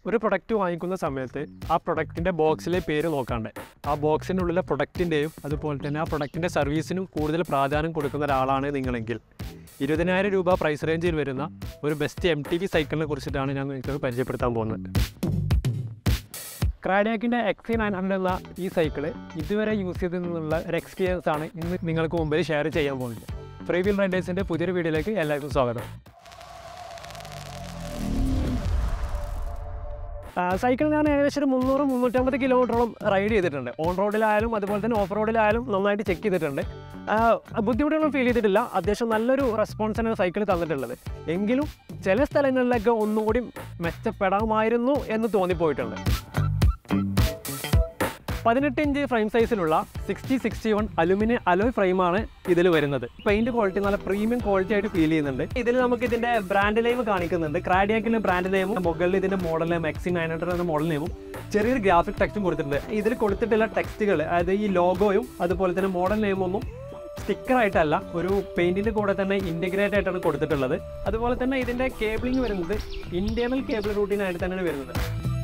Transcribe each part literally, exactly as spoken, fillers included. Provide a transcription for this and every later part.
ഒരു പ്രൊഡക്റ്റ് വാങ്ങിക്കുന്ന സമയത്ത് ആ പ്രൊഡക്റ്റിൻ്റെ ബോക്സിലെ പേര് നോക്കാണ്ട് ആ ബോക്സിൻ്റെ ഉള്ളിലെ പ്രൊഡക്റ്റിൻ്റെയും അതുപോലെ തന്നെ ആ പ്രൊഡക്റ്റിൻ്റെ സർവീസിനും കൂടുതൽ പ്രാധാന്യം കൊടുക്കുന്ന ഒരാളാണ് നിങ്ങളെങ്കിൽ ഇരുപതിനായിരം രൂപ പ്രൈസ് റേഞ്ചിൽ വരുന്ന ഒരു ബെസ്റ്റ് എം ടി വി സൈക്കിളിനെ കുറിച്ചിട്ടാണ് ഞാൻ നിങ്ങൾക്ക് പരിചയപ്പെടുത്താൻ പോകുന്നത്. ക്രാഡിയാക്കിൻ്റെ എക്സ് നയൻ ഹൺഡ്രഡ് എന്ന ഈ സൈക്കിള് ഇതുവരെ യൂസ് ചെയ്തതിനുള്ള ഒരു എക്സ്പീരിയൻസ് ആണ് ഇന്ന് നിങ്ങൾക്ക് മുമ്പിൽ ഷെയർ ചെയ്യാൻ പോകുന്നത്. ഫ്രീ വീൽ റൈഡേഴ്സിൻ്റെ പുതിയൊരു വീഡിയോയിലേക്ക് എല്ലാവർക്കും സ്വാഗതം. സൈക്കിൾ ഞാൻ ഏകദേശം ഒരു മുന്നൂറ് മുന്നൂറ്റമ്പത് കിലോമീറ്ററോളം റൈഡ് ചെയ്തിട്ടുണ്ട്. ഓൺ റോഡിലായാലും അതുപോലെ തന്നെ ഓഫ് റോഡിലായാലും നന്നായിട്ട് ചെക്ക് ചെയ്തിട്ടുണ്ട്. ബുദ്ധിമുട്ടൊന്നും ഫീൽ ചെയ്തിട്ടില്ല. അത്യാവശ്യം നല്ലൊരു റെസ്പോൺസാണ് സൈക്കിൾ തന്നിട്ടുള്ളത്. എങ്കിലും ചില സ്ഥലങ്ങളിലൊക്കെ ഒന്നുകൂടി മെച്ചപ്പെടാമായിരുന്നു എന്ന് തോന്നിപ്പോയിട്ടുണ്ട്. പതിനെട്ട് ഇഞ്ച് ഫ്രെയിം സൈസിലുള്ള sixty sixty one aluminium alloy ഫ്രെയിമാണ് ഇതിൽ വരുന്നത്. പെയിൻറ്റ് ക്വാളിറ്റി നല്ല പ്രീമിയം ക്വാളിറ്റി ആയിട്ട് ഫീൽ ചെയ്യുന്നുണ്ട്. ഇതിൽ നമുക്ക് ഇതിൻ്റെ ബ്രാൻഡ് നെയിം കാണിക്കുന്നുണ്ട്. ക്രാഡിയാക്കിൻ്റെ ബ്രാൻഡ് നെയിമും മുകളിൽ ഇതിൻ്റെ model name X nine hundred എന്ന മോഡൽ നെയിമും ചെറിയൊരു ഗ്രാഫിക് ടെക്സ്റ്റും കൊടുത്തിട്ടുണ്ട്. ഇതിൽ കൊടുത്തിട്ടുള്ള ടെക്സ്റ്റുകൾ അതായത് ഈ ലോഗോയും അതുപോലെ തന്നെ മോഡൽ നെയിമൊന്നും സ്റ്റിക്കറായിട്ടല്ല, ഒരു പെയിൻറ്റിൻ്റെ കൂടെ തന്നെ ഇൻറ്റഗ്രേറ്റ് ആയിട്ടാണ് കൊടുത്തിട്ടുള്ളത്. അതുപോലെ തന്നെ ഇതിൻ്റെ കേബിളിംഗ് വരുന്നത് ഇൻറ്റേർണൽ കേബിൾ റൂട്ടിനായിട്ട് തന്നെയാണ് വരുന്നത്.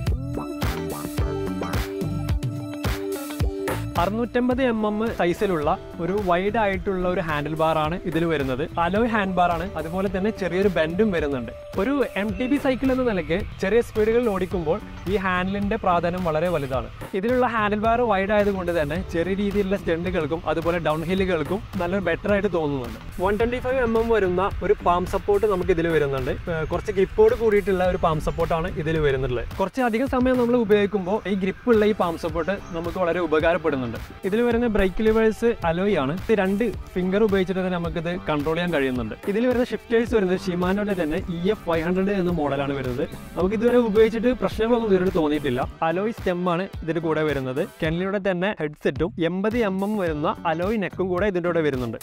അറുന്നൂറ്റമ്പത് എം എം സൈസിലുള്ള ഒരു വൈഡ് ആയിട്ടുള്ള ഒരു ഹാൻഡിൽ ബാറാണ് ഇതിൽ വരുന്നത്. അലോയ് ഹാൻഡ് ബാറാണ്. അതുപോലെ തന്നെ ചെറിയൊരു ബെൻഡും വരുന്നുണ്ട്. ഒരു എം ടി ബി സൈക്കിൾ എന്ന നിലയ്ക്ക് ചെറിയ സ്പീഡുകളിൽ ഓടിക്കുമ്പോൾ ഈ ഹാൻഡിലിൻ്റെ പ്രാധാന്യം വളരെ വലുതാണ്. ഇതിലുള്ള ഹാൻഡിൽ ബാർ വൈഡ് ആയതുകൊണ്ട് തന്നെ ചെറിയ രീതിയിലുള്ള സ്റ്റണ്ടുകൾക്കും അതുപോലെ ഡൗൺ ഹില്ലുകൾക്കും നല്ലൊരു ബെറ്റർ ആയിട്ട് തോന്നുന്നുണ്ട്. One twenty five M M വരുന്ന ഒരു പാം സപ്പോർട്ട് നമുക്ക് ഇതിൽ വരുന്നുണ്ട്. കുറച്ച് ഗ്രിപ്പോട് കൂടിയിട്ടുള്ള ഒരു പാം സപ്പോർട്ടാണ് ഇതിൽ വരുന്നുള്ളത്. കുറച്ച് അധികം സമയം നമ്മൾ ഉപയോഗിക്കുമ്പോൾ ഈ ഗ്രിപ്പുള്ള ഈ പാം സപ്പോർട്ട് നമുക്ക് വളരെ ഉപകാരപ്പെടുന്നുണ്ട്. ഇതിൽ വരുന്ന ബ്രേക്ക് ലിവേഴ്സ് അലോയ് ആണ്. ഇത് രണ്ട് ഫിംഗർ ഉപയോഗിച്ചിട്ട് തന്നെ നമുക്കിത് കൺട്രോൾ ചെയ്യാൻ കഴിയുന്നുണ്ട്. ഇതിൽ വരുന്ന ഷിഫ്റ്റേഴ്സ് വരുന്നത് ഷിമാനോയുടെ തന്നെ ഇ എഫ് ഫൈവ് ഹൺഡ്രഡ് എന്ന മോഡലാണ് വരുന്നത്. നമുക്ക് ഇതുവരെ ഉപയോഗിച്ചിട്ട് പ്രശ്നങ്ങളൊന്നും ഇതുവരെ തോന്നിയിട്ടില്ല. അലോയ് സ്റ്റെമ്മാണ് ഇതിന്റെ കൂടെ വരുന്നത്. കെൻലിയുടെ തന്നെ ഹെഡ്സെറ്റും എൺപത് എം എം വരുന്ന അലോയ് നെക്കും കൂടെ ഇതിന്റെ കൂടെ വരുന്നുണ്ട്.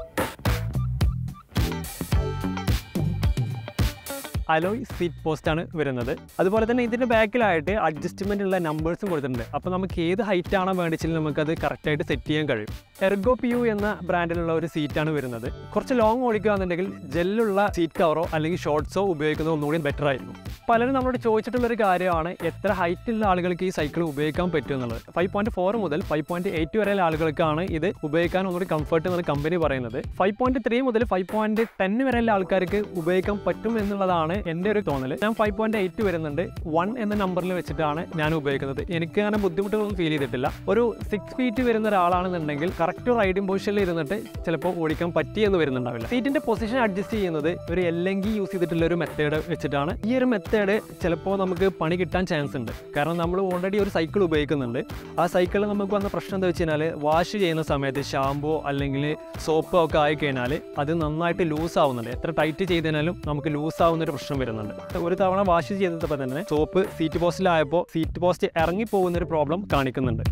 അലോയ് സീറ്റ് പോസ്റ്റാണ് വരുന്നത്. അതുപോലെ തന്നെ ഇതിൻ്റെ ബാക്കിലായിട്ട് അഡ്ജസ്റ്റ്മെൻ്റ് ഉള്ള നമ്പേഴ്സും കൊടുത്തിട്ടുണ്ട്. അപ്പോൾ നമുക്ക് ഏത് ഹൈറ്റ് ആണോ വേണ്ടിച്ചാലും നമുക്കത് കറക്റ്റായിട്ട് സെറ്റ് ചെയ്യാൻ കഴിയും. എർഗോ പി യു എന്ന ബ്രാൻഡിലുള്ള ഒരു സീറ്റാണ് വരുന്നത്. കുറച്ച് ലോങ് ഓടിക്കുകയാണെന്നുണ്ടെങ്കിൽ ജെല്ലുള്ള സീറ്റ് കവറോ അല്ലെങ്കിൽ ഷോർട്ട്സോ ഉപയോഗിക്കുന്നത് ഒന്നുകൂടി ബെറ്റർ ആയിരുന്നു. പലരും നമ്മളോട് ചോദിച്ചിട്ടുള്ളൊരു കാര്യമാണ് എത്ര ഹൈറ്റുള്ള ആളുകൾക്ക് ഈ സൈക്കിൾ ഉപയോഗിക്കാൻ പറ്റും എന്നുള്ളത്. ഫൈവ് പോയിൻറ്റ് ഫോർ മുതൽ ഫൈവ് പോയിൻറ്റ് എയ്റ്റ് വരെയുള്ള ആളുകൾക്കാണ് ഇത് ഉപയോഗിക്കാൻ ഒന്നുകൂടി കംഫർട്ട് എന്നാണ് കമ്പനി പറയുന്നത്. ഫൈവ് പോയിൻറ്റ് ത്രീ മുതൽ ഫൈവ് പോയിൻറ്റ് ടെൻ വരെയുള്ള ആൾക്കാർക്ക് ഉപയോഗിക്കാൻ പറ്റും എന്നുള്ളതാണ് എൻ്റെ ഒരു തോന്നൽ. ഞാൻ ഫൈവ് പോയിൻറ്റ് എയ്റ്റ് വരുന്നുണ്ട്. വൺ എന്ന നമ്പറിൽ വെച്ചിട്ടാണ് ഞാൻ ഉപയോഗിക്കുന്നത്. എനിക്ക് അങ്ങനെ ബുദ്ധിമുട്ടുകളൊന്നും ഫീൽ ചെയ്തിട്ടില്ല. ഒരു സിക്സ് ഫീറ്റ് വരുന്ന ഒരാളാണെന്നുണ്ടെങ്കിൽ കറക്റ്റ് റൈഡിംഗ് പൊസിഷനിൽ ഇരുന്നിട്ട് ചിലപ്പോൾ ഓടിക്കാൻ പറ്റിയെന്ന് വരുന്നുണ്ടാവില്ല. സീറ്റിൻ്റെ പൊസിഷൻ അഡ്ജസ്റ്റ് ചെയ്യുന്നത് ഒരു എല്ലെങ്കിൽ യൂസ് ചെയ്തിട്ടുള്ള ഒരു മെത്തേഡ് വെച്ചിട്ടാണ്. ഈ ഒരു മെത്തേഡ് ചിലപ്പോൾ നമുക്ക് പണി കിട്ടാൻ ചാൻസ് ഉണ്ട്. കാരണം നമ്മൾ ഓൾറെഡി ഒരു സൈക്കിൾ ഉപയോഗിക്കുന്നുണ്ട്. ആ സൈക്കിളിൽ നമുക്ക് വന്ന പ്രശ്നം എന്താ വെച്ച് കഴിഞ്ഞാൽ വാഷ് ചെയ്യുന്ന സമയത്ത് ഷാമ്പോ അല്ലെങ്കിൽ സോപ്പോ ഒക്കെ ആയിക്കഴിഞ്ഞാൽ അത് നന്നായിട്ട് ലൂസ് ആവുന്നുണ്ട്. എത്ര ടൈറ്റ് ചെയ്തതിനാലും നമുക്ക് ലൂസ് ആവുന്നൊരു പ്രശ്നം വരുന്നുണ്ട്. ഒരു തവണ വാഷ് ചെയ്തപ്പോൾ തന്നെ സോപ്പ് സീറ്റ് പോസ്റ്റിലായപ്പോൾ സീറ്റ് പോസ്റ്റ് ഇറങ്ങി പോകുന്നൊരു പ്രോബ്ലം കാണിക്കുന്നുണ്ട്.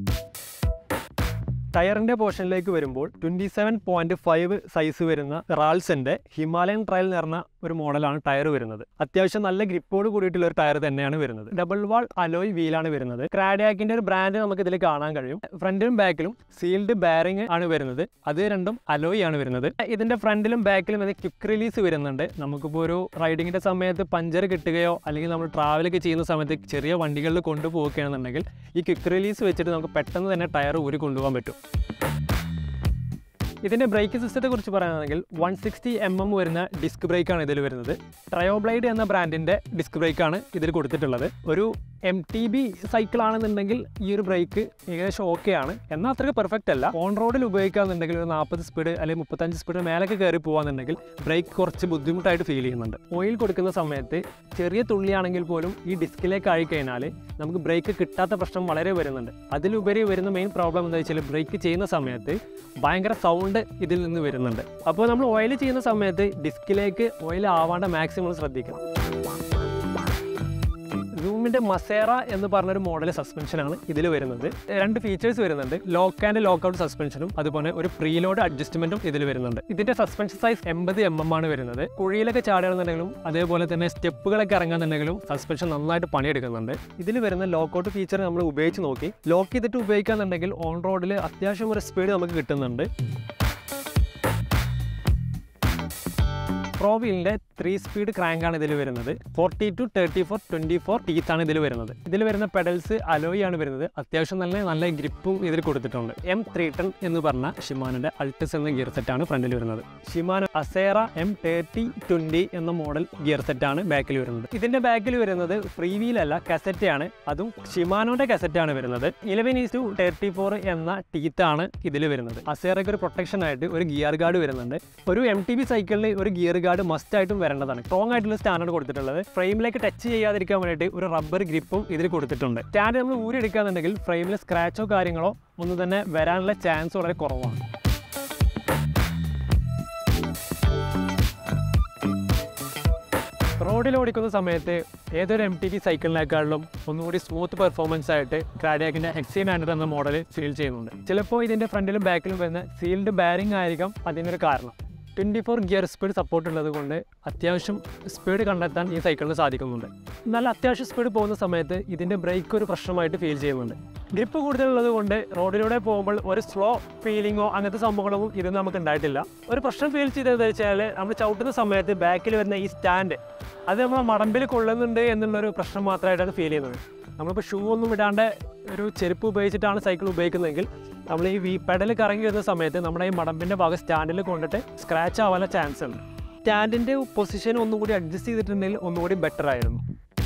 ടയറിൻ്റെ പോർഷനിലേക്ക് വരുമ്പോൾ twenty seven point five size വരുന്ന റാൾസിൻ്റെ ഹിമാലയൻ ട്രയൽ എന്ന് പറഞ്ഞ ഒരു മോഡലാണ് ടയർ വരുന്നത്. അത്യാവശ്യം നല്ല ഗ്രിപ്പോട് കൂടിയിട്ടുള്ള ഒരു ടയർ തന്നെയാണ് വരുന്നത്. ഡബിൾ വാൾ അലോയ് വീലാണ് വരുന്നത്. ക്രാഡിയാക്കിൻ്റെ ഒരു ബ്രാൻഡ് നമുക്ക് ഇതിൽ കാണാൻ കഴിയും. ഫ്രണ്ടിലും ബാക്കിലും സീൽഡ് ബാരിങ് ആണ് വരുന്നത്. അത് രണ്ടും അലോയ് ആണ് വരുന്നത്. ഇതിൻ്റെ ഫ്രണ്ടിലും ബാക്കിലും ഇത് ക്വിക്ക് റിലീസ് വരുന്നുണ്ട്. നമുക്കിപ്പോൾ ഒരു റൈഡിങ്ങിൻ്റെ സമയത്ത് പഞ്ചർ കിട്ടുകയോ അല്ലെങ്കിൽ നമ്മൾ ട്രാവലൊക്കെ ചെയ്യുന്ന സമയത്ത് ചെറിയ വണ്ടികളിൽ കൊണ്ടുപോവുകയാണെന്നുണ്ടെങ്കിൽ ഈ ക്വിക്ക് റിലീസ് വെച്ചിട്ട് നമുക്ക് പെട്ടെന്ന് തന്നെ ടയർ ഊരി കൊണ്ടുപോകാൻ പറ്റും. ഇതിൻ്റെ ബ്രേക്ക് സിസ്റ്റത്തെ കുറിച്ച് പറയുകയാണെങ്കിൽ വൺ സിക്സ്റ്റി എം എം വരുന്ന ഡിസ്ക് ബ്രേക്കാണ് ഇതിൽ വരുന്നത്. ട്രയോബ്ലൈഡ് എന്ന ബ്രാൻഡിൻ്റെ ഡിസ്ക് ബ്രേക്കാണ് ഇതിൽ കൊടുത്തിട്ടുള്ളത്. ഒരു എം ടി ബി സൈക്കിൾ ആണെന്നുണ്ടെങ്കിൽ ഈ ഒരു ബ്രേക്ക് ഏകദേശം ഓക്കെ ആണ്. എന്നാൽ അത്രയ്ക്ക് പെർഫെക്റ്റ് അല്ല. ഓൺ റോഡിൽ ഉപയോഗിക്കുകയാണെന്നുണ്ടെങ്കിൽ ഒരു നാൽപ്പത് സ്പീഡ് അല്ലെങ്കിൽ മുപ്പത്തഞ്ച് സ്പീഡ് മേലൊക്കെ കയറി പോകുകയാണെന്നുണ്ടെങ്കിൽ ബ്രേക്ക് കുറച്ച് ബുദ്ധിമുട്ടായിട്ട് ഫീൽ ചെയ്യുന്നുണ്ട്. ഓയിൽ കൊടുക്കുന്ന സമയത്ത് ചെറിയ തുള്ളിയാണെങ്കിൽ പോലും ഈ ഡിസ്കിലേക്ക് ആയിക്കഴിഞ്ഞാൽ നമുക്ക് ബ്രേക്ക് കിട്ടാത്ത പ്രശ്നം വളരെ വരുന്നുണ്ട്. അതിലുപരി വരുന്ന മെയിൻ പ്രോബ്ലം എന്താ വെച്ചാൽ ബ്രേക്ക് ചെയ്യുന്ന സമയത്ത് ഭയങ്കര സൗണ്ട് ഇതിൽ നിന്ന് വരുന്നുണ്ട്. അപ്പോൾ നമ്മൾ ഓയിൽ ചെയ്യുന്ന സമയത്ത് ഡിസ്കിലേക്ക് ഓയിൽ ആവാണ്ട് മാക്സിമം ശ്രദ്ധിക്കണം. സൂമിൻ്റെ മസേറ എന്ന് പറഞ്ഞൊരു മോഡൽ സസ്പെൻഷനാണ് ഇതിൽ വരുന്നത്. രണ്ട് ഫീച്ചേഴ്സ് വരുന്നുണ്ട്. ലോക്ക് ആൻഡ് ലോക്ക് ഔട്ട് സസ്പെൻഷനും അതുപോലെ ഒരു പ്രീലോഡ് അഡ്ജസ്റ്റ്മെൻറ്റും ഇതിൽ വരുന്നുണ്ട്. ഇതിൻ്റെ സസ്പെൻഷൻ സൈസ് എൺപത് എം എം ആണ് വരുന്നത്. കുഴിയിലൊക്കെ ചാടുകയാണെന്നുണ്ടെങ്കിലും അതേപോലെ തന്നെ സ്റ്റെപ്പുകളൊക്കെ ഇറങ്ങാന്നുണ്ടെങ്കിലും സസ്പെൻഷൻ നന്നായിട്ട് പണിയെടുക്കുന്നുണ്ട്. ഇതിൽ വരുന്ന ലോക്ക് ഔട്ട് ഫീച്ചർ നമ്മൾ ഉപയോഗിച്ച് നോക്കി. ലോക്ക് ചെയ്തിട്ട് ഉപയോഗിക്കുകയാണെന്നുണ്ടെങ്കിൽ ഓൺ റോഡിൽ അത്യാവശ്യം ഒരു സ്പീഡ് നമുക്ക് കിട്ടുന്നുണ്ട്. പ്രോ വീലിൻ്റെ ത്രീ സ്പീഡ് ക്രാങ്ക് ആണ് ഇതിൽ വരുന്നത്. Forty two thirty four twenty four teeth ആണ് ഇതിൽ വരുന്നത്. ഇതിൽ വരുന്ന പെഡൽസ് അലോയ് ആണ് വരുന്നത്. അത്യാവശ്യം നല്ല നല്ല ഗ്രിപ്പും ഇതിൽ കൊടുത്തിട്ടുണ്ട്. എം ത്രീ ടെൻ എന്ന് പറഞ്ഞ ഷിമാനോന്റെ അൾട്ടിസ് എന്ന ഗിയർ സെറ്റാണ് ഫ്രണ്ടിൽ വരുന്നത്. Shimano Acera M thirty twenty എന്ന മോഡൽ ഗിയർ സെറ്റാണ് ബാക്കിൽ വരുന്നത്. ഇതിന്റെ ബാക്കിൽ വരുന്നത് ഫ്രീ വീലല്ല, കസറ്റ് ആണ്. അതും ഷിമാനോന്റെ കസറ്റ് ആണ് വരുന്നത്. Eleven is two thirty four എന്ന ടീത്ത് ആണ് ഇതിൽ വരുന്നത്. അസേറയ്ക്ക് ഒരു പ്രൊട്ടക്ഷൻ ആയിട്ട് ഒരു ഗിയർ ഗാർഡ് വരുന്നുണ്ട്. ഒരു എം ടി ബി സൈക്കിളിൽ ഒരു ഗിയർ ഗാർഡ് മസ്റ്റ് ആയിട്ടും വരേണ്ടതാണ്. സ്ട്രോങ് ആയിട്ടുള്ള സ്റ്റാൻഡാണ് കൊടുത്തിട്ടുള്ളത്. ഫ്രെയിമിലേക്ക് ടച്ച് ചെയ്യാതിരിക്കാൻ വേണ്ടിയിട്ട് ഒരു റബ്ബർ ഗ്രിപ്പും ഇതിൽ കൊടുത്തിട്ടുണ്ട്. സ്റ്റാൻഡ് നമ്മൾ ഊരി എടുക്കുകയാണെന്നുണ്ടെങ്കിൽ ഫ്രെയിമിൽ സ്ക്രാച്ചോ കാര്യങ്ങളോ ഒന്നും തന്നെ വരാനുള്ള ചാൻസ് വളരെ കുറവാണ്. റോഡിൽ ഓടിക്കുന്ന സമയത്ത് ഏതൊരു എം ടി വി സൈക്കിളിനേക്കാളും ഒന്നുകൂടി സ്മൂത്ത് പെർഫോമൻസ് ആയിട്ട് ക്രാഡിയാക്കിൻ്റെ എക്സി നയൻഹൺഡ്രഡ് എന്ന മോഡൽ ഫീൽ ചെയ്യുന്നുണ്ട്. ചിലപ്പോൾ ഇതിൻ്റെ ഫ്രണ്ടിലും ബാക്കിലും വരുന്ന സീൽഡ് ബാരിംഗ് ആയിരിക്കാം അതിനൊരു കാരണം. Twenty four gear speed support ഉള്ളത് കൊണ്ട് അത്യാവശ്യം സ്പീഡ് കണ്ടെത്താൻ ഈ സൈക്കിളിന് സാധിക്കുന്നുണ്ട്. എന്നാൽ അത്യാവശ്യം സ്പീഡ് പോകുന്ന സമയത്ത് ഇതിൻ്റെ ബ്രേക്ക് ഒരു പ്രശ്നമായിട്ട് ഫീൽ ചെയ്യുന്നുണ്ട്. ഗ്രിപ്പ് കൂടുതലുള്ളത് കൊണ്ട് റോഡിലൂടെ പോകുമ്പോൾ ഒരു സ്ലോ ഫീലിങ്ങോ അങ്ങനത്തെ സംഭവങ്ങളൊന്നും ഇതൊന്നും നമുക്ക് ഉണ്ടായിട്ടില്ല. ഒരു പ്രശ്നം ഫീൽ ചെയ്തതെന്ന് വെച്ചാൽ നമ്മൾ ചവിട്ടുന്ന സമയത്ത് ബാക്കിൽ വരുന്ന ഈ സ്റ്റാൻഡ് അത് നമ്മൾ മടമ്പിൽ കൊള്ളുന്നുണ്ട് എന്നുള്ളൊരു പ്രശ്നം മാത്രമായിട്ടാണ് ഫീൽ ചെയ്യുന്നത്. നമ്മളിപ്പോൾ ഷൂ ഒന്നും ഇടാണ്ട് ഒരു ചെരുപ്പ് ഉപയോഗിച്ചിട്ടാണ് സൈക്കിൾ ഉപയോഗിക്കുന്നതെങ്കിൽ നമ്മൾ ഈ വി പെഡൽ കറങ്ങി വരുന്ന സമയത്ത് നമ്മുടെ ഈ മടമ്പിൻ്റെ ഭാഗം സ്റ്റാൻഡിൽ കൊണ്ടിട്ട് സ്ക്രാച്ച് ആവാനുള്ള ചാൻസ് ഉണ്ട്. സ്റ്റാൻഡിൻ്റെ പൊസിഷൻ ഒന്നുകൂടി അഡ്ജസ്റ്റ് ചെയ്തിട്ടുണ്ടെങ്കിൽ ഒന്നുകൂടി ബെറ്റർ ആയിരുന്നു.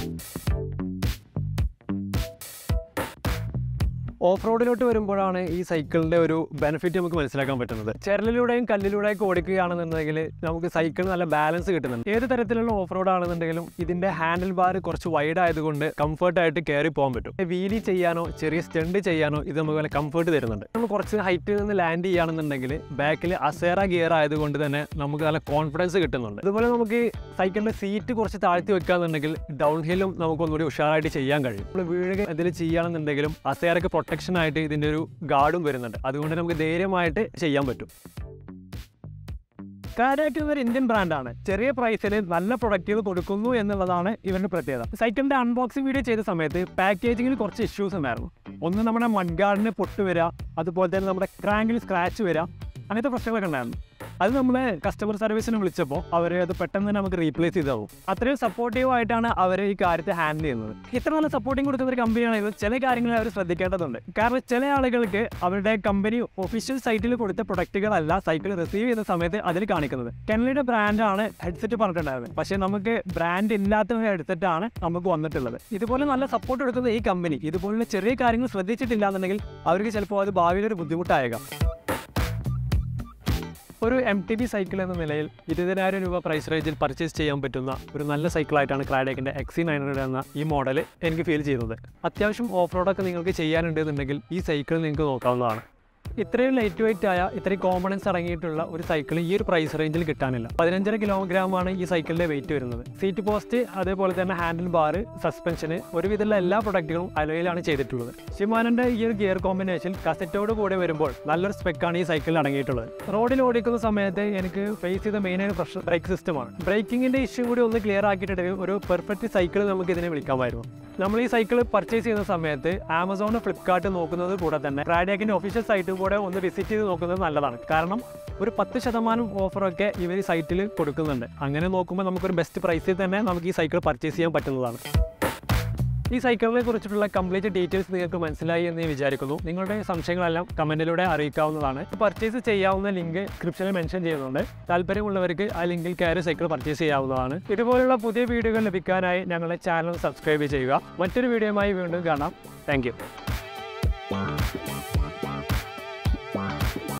ഓഫ് റോഡിലോട്ട് വരുമ്പോഴാണ് ഈ സൈക്കിളിൻ്റെ ഒരു ബെനിഫിറ്റ് നമുക്ക് മനസ്സിലാക്കാൻ പറ്റുന്നത്. ചരലിലൂടെയും കല്ലിലൂടെയൊക്കെ ഓടിക്കുകയാണെന്നുണ്ടെങ്കിൽ നമുക്ക് സൈക്കിൾ നല്ല ബാലൻസ് കിട്ടുന്നുണ്ട്. ഏത് തരത്തിലുള്ള ഓഫ് റോഡ് ആണെന്നുണ്ടെങ്കിലും ഇതിൻ്റെ ഹാൻഡിൽ ബാർ കുറച്ച് വൈഡ് ആയതുകൊണ്ട് കംഫർട്ടായിട്ട് കയറി പോകാൻ പറ്റും. വീലി ചെയ്യാനോ ചെറിയ സ്റ്റണ്ട് ചെയ്യാനോ ഇത് നമുക്ക് നല്ല കംഫർട്ട് തരുന്നുണ്ട്. നമ്മൾ കുറച്ച് ഹൈറ്റിൽ നിന്ന് ലാൻഡ് ചെയ്യുകയാണെന്നുണ്ടെങ്കിൽ ബാക്കിൽ അസേറ ഗിയർ ആയതുകൊണ്ട് തന്നെ നമുക്ക് നല്ല കോൺഫിഡൻസ് കിട്ടുന്നുണ്ട്. അതുപോലെ നമുക്ക് സൈക്കിളിൻ്റെ സീറ്റ് കുറച്ച് താഴ്ത്തി വെക്കുകയാണെന്നുണ്ടെങ്കിൽ ഡൗൺ ഹില്ലും നമുക്ക് ഒന്നുകൂടി ഉഷാറായിട്ട് ചെയ്യാൻ കഴിയും. നമ്മൾ വീഴുക ഇതിൽ ചെയ്യുകയാണെന്നുണ്ടെങ്കിലും അസേറയ്ക്ക് പ്രൊട്ടക്ഷൻ ആയിട്ട് ഇതിൻ്റെ ഒരു ഗാർഡും വരുന്നുണ്ട്. അതുകൊണ്ട് നമുക്ക് ധൈര്യമായിട്ട് ചെയ്യാൻ പറ്റും. ക്രാഡിയാക് ഒരു ഇന്ത്യൻ ബ്രാൻഡാണ്. ചെറിയ പ്രൈസിൽ നല്ല പ്രൊഡക്റ്റുകൾ കൊടുക്കുന്നു എന്നുള്ളതാണ് ഇവരുടെ പ്രത്യേകത. സൈക്കിളിൻ്റെ അൺബോക്സിംഗ് വീഡിയോ ചെയ്ത സമയത്ത് പാക്കേജിങ്ങിൽ കുറച്ച് ഇഷ്യൂസ് ഉണ്ടായിരുന്നു. ഒന്ന് നമ്മുടെ മഡ് ഗാർഡിന് പൊട്ട് വരിക, അതുപോലെ തന്നെ നമ്മുടെ ക്രാങ്കിൽ സ്ക്രാച്ച് വരിക, അങ്ങനത്തെ പ്രശ്നങ്ങളൊക്കെ ഉണ്ടായിരുന്നു. അത് നമ്മൾ കസ്റ്റമർ സർവീസിന് വിളിച്ചപ്പോൾ അവർ അത് പെട്ടെന്ന് തന്നെ നമുക്ക് റീപ്ലേസ് ചെയ്താവും. അത്രയും സപ്പോർട്ടീവ് ആയിട്ടാണ് അവർ ഈ കാര്യത്തെ ഹാൻഡിൽ ചെയ്യുന്നത്. ഇത്ര നല്ല സപ്പോർട്ടിങ് കൊടുക്കുന്ന ഒരു കമ്പനിയാണെങ്കിൽ ചില കാര്യങ്ങൾ അവർ ശ്രദ്ധിക്കേണ്ടതുണ്ട്. കാരണം ചില ആളുകൾക്ക് അവരുടെ കമ്പനി ഒഫീഷ്യൽ സൈറ്റിൽ കൊടുത്ത പ്രൊഡക്റ്റുകളല്ല സൈക്കിൾ റിസീവ് ചെയ്യുന്ന സമയത്ത് അതിൽ കാണിക്കുന്നത്. കെൻലിയുടെ ബ്രാൻഡാണ് ഹെഡ്സെറ്റ് പറഞ്ഞിട്ടുണ്ടായിരുന്നത്. പക്ഷേ നമുക്ക് ബ്രാൻഡ് ഇല്ലാത്ത ഒരു ഹെഡ്സെറ്റാണ് നമുക്ക് വന്നിട്ടുള്ളത്. ഇതുപോലെ നല്ല സപ്പോർട്ട് കൊടുക്കുന്ന ഈ കമ്പനി ഇതുപോലുള്ള ചെറിയ കാര്യങ്ങൾ ശ്രദ്ധിച്ചിട്ടില്ല എന്നുണ്ടെങ്കിൽ അവർക്ക് ചിലപ്പോൾ അത് ഭാവിയിൽ ഒരു ബുദ്ധിമുട്ടായേക്കാം. ഒരു എം ടി ബി സൈക്കിൾ എന്ന നിലയിൽ ഇരുപതിനായിരം രൂപ പ്രൈസ് റേഞ്ചിൽ പർച്ചേസ് ചെയ്യാൻ പറ്റുന്ന ഒരു നല്ല സൈക്കിളായിട്ടാണ് ക്രാഡിയാക്കിൻ്റെ എക്സി നയൻ ഹൺഡ്രഡ് എന്ന ഈ മോഡൽ എനിക്ക് ഫീൽ ചെയ്യുന്നത്. അത്യാവശ്യം ഓഫ് റോഡൊക്കെ നിങ്ങൾക്ക് ചെയ്യാനുണ്ടെന്നുണ്ടെങ്കിൽ ഈ സൈക്കിൾ നിങ്ങൾക്ക് നോക്കാവുന്നതാണ്. ഇത്രയും ലൈറ്റ് വെയിറ്റ് ആയ ഇത്രയും കോമ്പണൻസ് അടങ്ങിയിട്ടുള്ള ഒരു സൈക്കിൾ ഈ ഒരു പ്രൈസ് റേഞ്ചിൽ കിട്ടാനില്ല. പതിനഞ്ചര കിലോഗ്രാമാണ് ഈ സൈക്കിളിൻ്റെ വെയിറ്റ് വരുന്നത്. സീറ്റ് പോസ്റ്റ്, അതേപോലെ തന്നെ ഹാൻഡിൽ ബാർ, സസ്പെൻഷന്, ഒരുവിധമുള്ള എല്ലാ പ്രൊഡക്റ്റുകളും അലോയിലാണ് ചെയ്തിട്ടുള്ളത്. ഷിമാനോന്റെ ഈ ഒരു ഗിയർ കോമ്പിനേഷൻ കസറ്റോട് കൂടെ വരുമ്പോൾ നല്ലൊരു സ്പെക്കാണ് ഈ സൈക്കിളിൽ അടങ്ങിയിട്ടുള്ളത്. റോഡിൽ ഓടിക്കുന്ന സമയത്ത് എനിക്ക് ഫേസ് ചെയ്ത മെയിനായിട്ട് പ്രശ്നം ബ്രേക്ക് സിസ്റ്റമാണ്. ബ്രേക്കിങ്ങിൻ്റെ ഇഷ്യൂ കൂടി ഒന്ന് ക്ലിയർ ആക്കിയിട്ടുണ്ടെങ്കിൽ ഒരു പെർഫെക്റ്റ് സൈക്കിൾ നമുക്ക് ഇതിനെ വിളിക്കാമായിരുന്നു. നമ്മൾ ഈ സൈക്കിൾ പർച്ചേസ് ചെയ്യുന്ന സമയത്ത് ആമസോൺ, ഫ്ലിപ്കാർട്ട് നോക്കുന്നത് കൂടെ തന്നെ ക്രാഡിയാക്കിൻ്റെ ഒഫീഷ്യൽ സൈറ്റ് കൂടെ ഒന്ന് വിസിറ്റ് ചെയ്ത് നോക്കുന്നത് നല്ലതാണ്. കാരണം ഒരു പത്ത് ശതമാനം ഓഫറൊക്കെ ഇവർ സൈറ്റിൽ കൊടുക്കുന്നുണ്ട്. അങ്ങനെ നോക്കുമ്പോൾ നമുക്കൊരു ബെസ്റ്റ് പ്രൈസിൽ തന്നെ നമുക്ക് ഈ സൈക്കിൾ പർച്ചേസ് ചെയ്യാൻ പറ്റുന്നതാണ്. ഈ സൈക്കിളിനെ കുറിച്ചിട്ടുള്ള കംപ്ലീറ്റ് ഡീറ്റെയിൽസ് നിങ്ങൾക്ക് മനസ്സിലായി എന്ന് വിചാരിക്കുന്നു. നിങ്ങളുടെ സംശയങ്ങളെല്ലാം കമൻറ്റിലൂടെ അറിയിക്കാവുന്നതാണ്. പർച്ചേസ് ചെയ്യാവുന്ന ലിങ്ക് ഡിസ്ക്രിപ്ഷനിൽ മെൻഷൻ ചെയ്യുന്നുണ്ട്. താല്പര്യമുള്ളവർക്ക് ആ ലിങ്കിൽ കയറി സൈക്കിൾ പർച്ചേസ് ചെയ്യാവുന്നതാണ്. ഇതുപോലുള്ള പുതിയ വീഡിയോകൾ ലഭിക്കാനായി ഞങ്ങളുടെ ചാനൽ സബ്സ്ക്രൈബ് ചെയ്യുക. മറ്റൊരു വീഡിയോയുമായി വീണ്ടും കാണാം. താങ്ക്